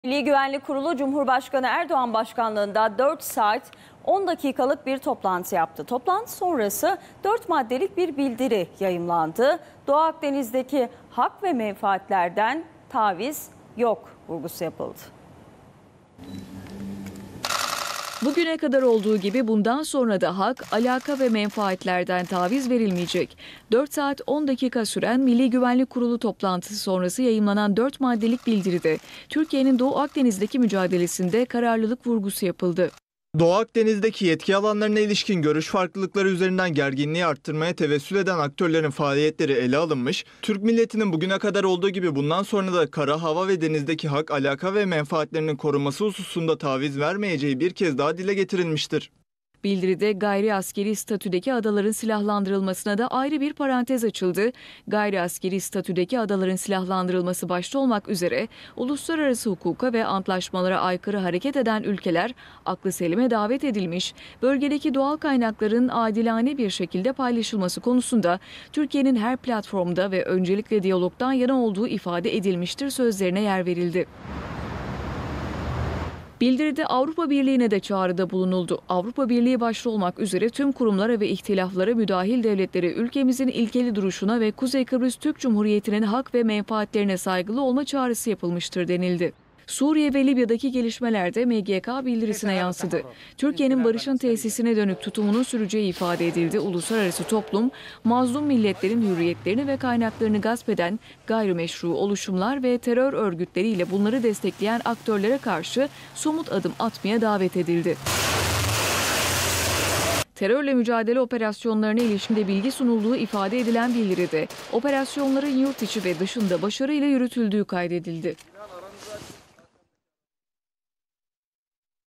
Milli Güvenlik Kurulu Cumhurbaşkanı Erdoğan başkanlığında 4 saat 10 dakikalık bir toplantı yaptı. Toplantı sonrası 4 maddelik bir bildiri yayımlandı. Doğu Akdeniz'deki hak ve menfaatlerden taviz yok vurgusu yapıldı. Bugüne kadar olduğu gibi bundan sonra da hak, alaka ve menfaatlerden taviz verilmeyecek. 4 saat 10 dakika süren Milli Güvenlik Kurulu toplantısı sonrası yayımlanan 4 maddelik bildiride Türkiye'nin Doğu Akdeniz'deki mücadelesinde kararlılık vurgusu yapıldı. Doğu Akdeniz'deki yetki alanlarına ilişkin görüş farklılıkları üzerinden gerginliği arttırmaya tevessül eden aktörlerin faaliyetleri ele alınmış, Türk milletinin bugüne kadar olduğu gibi bundan sonra da kara, hava ve denizdeki hak, alaka ve menfaatlerinin korunması hususunda taviz vermeyeceği bir kez daha dile getirilmiştir. Bildiride gayri askeri statüdeki adaların silahlandırılmasına da ayrı bir parantez açıldı. Gayri askeri statüdeki adaların silahlandırılması başta olmak üzere uluslararası hukuka ve antlaşmalara aykırı hareket eden ülkeler aklı selime davet edilmiş, bölgedeki doğal kaynakların adilane bir şekilde paylaşılması konusunda Türkiye'nin her platformda ve öncelikle diyalogdan yana olduğu ifade edilmiştir sözlerine yer verildi. Bildiride Avrupa Birliği'ne de çağrıda bulunuldu. Avrupa Birliği başta olmak üzere tüm kurumlara ve ihtilaflara müdahil devletleri ülkemizin ilkeli duruşuna ve Kuzey Kıbrıs Türk Cumhuriyeti'nin hak ve menfaatlerine saygılı olma çağrısı yapılmıştır denildi. Suriye ve Libya'daki gelişmeler de MGK bildirisine yansıdı. Türkiye'nin barışın tesisine dönük tutumunun süreceği ifade edildi. Uluslararası toplum, mazlum milletlerin hürriyetlerini ve kaynaklarını gasp eden gayrimeşru oluşumlar ve terör örgütleriyle bunları destekleyen aktörlere karşı somut adım atmaya davet edildi. Terörle mücadele operasyonlarına ilişkin de bilgi sunulduğu ifade edilen bildiride operasyonların yurt içi ve dışında başarıyla yürütüldüğü kaydedildi.